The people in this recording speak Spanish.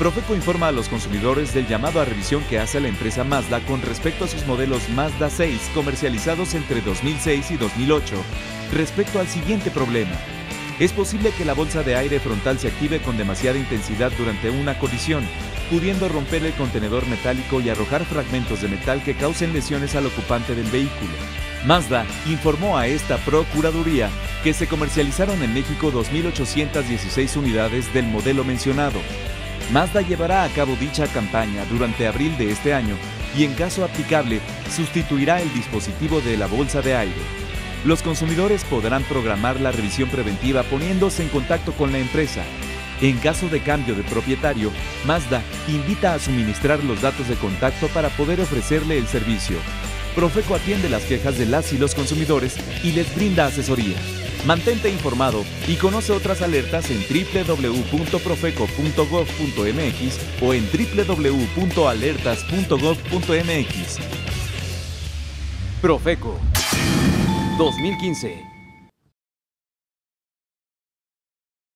Profeco informa a los consumidores del llamado a revisión que hace la empresa Mazda con respecto a sus modelos Mazda 6 comercializados entre 2006 y 2008, respecto al siguiente problema. Es posible que la bolsa de aire frontal se active con demasiada intensidad durante una colisión, pudiendo romper el contenedor metálico y arrojar fragmentos de metal que causen lesiones al ocupante del vehículo. Mazda informó a esta Procuraduría que se comercializaron en México 2.816 unidades del modelo mencionado. Mazda llevará a cabo dicha campaña durante abril de este año y, en caso aplicable, sustituirá el dispositivo de la bolsa de aire. Los consumidores podrán programar la revisión preventiva poniéndose en contacto con la empresa. En caso de cambio de propietario, Mazda invita a suministrar los datos de contacto para poder ofrecerle el servicio. Profeco atiende las quejas de las y los consumidores y les brinda asesoría. Mantente informado y conoce otras alertas en www.profeco.gov.mx o en www.alertas.gov.mx. Profeco 2015.